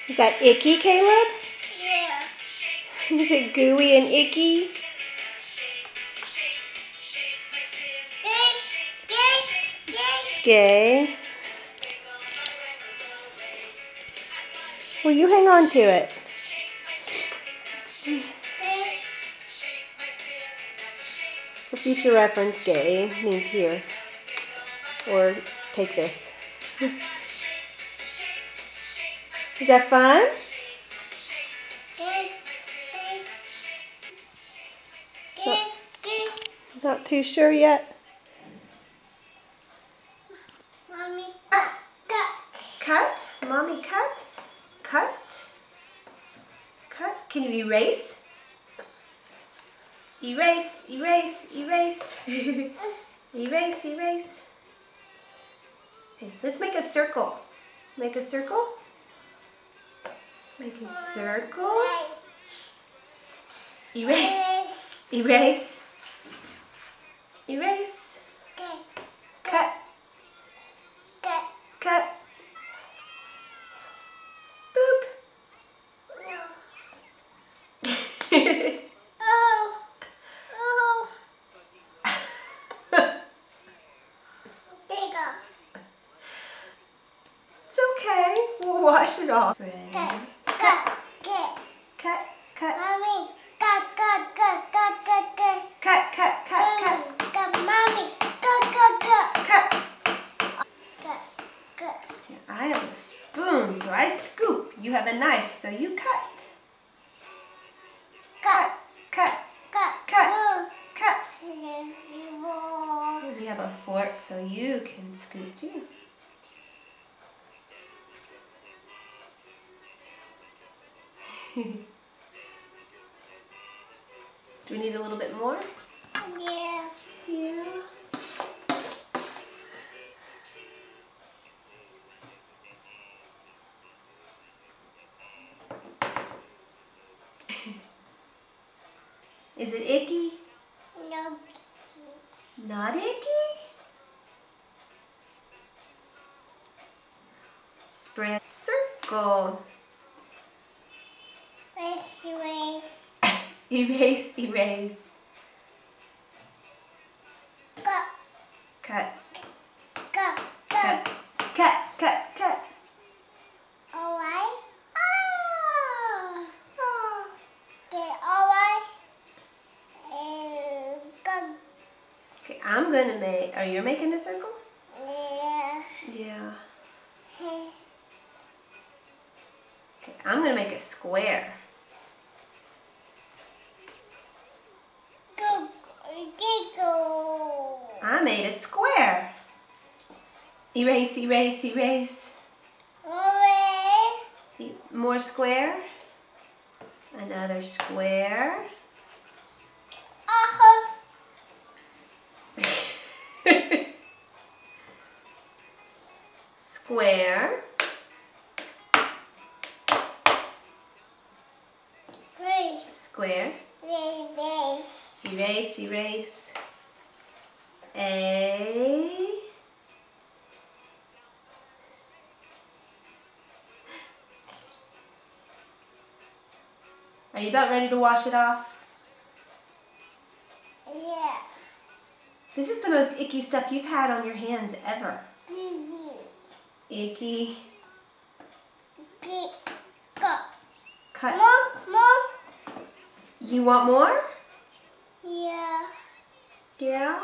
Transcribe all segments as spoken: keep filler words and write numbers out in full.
Is that icky, Caleb? Yeah. Is it gooey and icky? Gay. Well, you hang on to it. For future reference, gay means here. Or take this. Is that fun? Not, not too sure yet. Mommy, cut, cut. Cut? Mommy, cut? Cut? Cut? Can you erase? Erase, erase, erase. Erase, erase. Okay, let's make a circle. Make a circle. Make a circle. Erase. Erase. Erase. Cut. Cut. Cut. Boop. Oh. Oh. Bigger. It's okay. We'll wash it off. Ready? Cut. Cut. Cut. Cut. Cut. Mommy. Cut. Cut. Cut. Cut. Cut. Cut. Cut. Cut. Cut. Cut. Cut. Mommy. Cut. Cut. Cut. Cut. Cut. Cut. I have a spoon, so I scoop. You have a knife, so you cut. Cut. Cut. Cut. Cut. Cut. Oh. And you have a fork, so you can scoop too. Do we need a little bit more? Yeah. Yeah. Is it icky? No. Not icky? Spread circle. Race, race. Erase, erase. Cut. Cut. Cut. Cut. Cut. Cut, cut, cut. Alright. Ah. Oh. Okay, alright. And cut. Okay, I'm gonna make, are you making a circle? Yeah. Yeah. Okay, I'm gonna make a square. Go. Go. I made a square. Erase, erase, erase. Alright. E- More square. Another square. Uh-huh. Square. Race. Square. Race, race. Erase, erase. A. Are you about ready to wash it off? Yeah. This is the most icky stuff you've had on your hands ever. Gigi. Icky. G. Cut. Cut. More, more. You want more? Yeah. Yeah.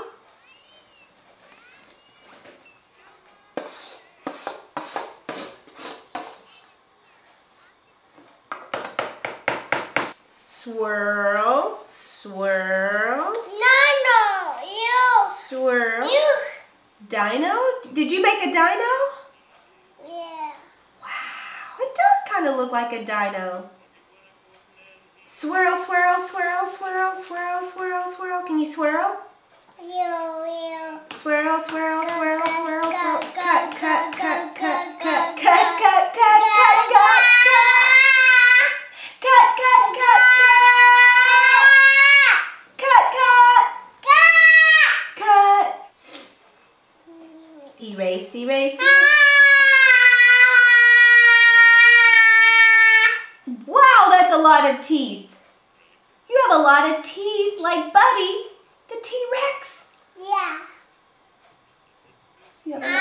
Swirl, swirl, No, no. You. swirl. You. Dino? Did you make a dino? Yeah. Wow, it does kind of look like a dino. Swirl, swirl, swirl, swirl, swirl, swirl, swirl. Can you swirl? You, you. Swirl, swirl, swirl, swirl, swirl. Cut, Cut, cut, cut, cut, cut, cut, cut, cut, cut, cut, cut, cut, cut. Cut, cut, cut, cut. Cut, cut. Cut. Erase, erase. lot of teeth? You have a lot of teeth like Buddy, the T-Rex. Yeah. You have a lot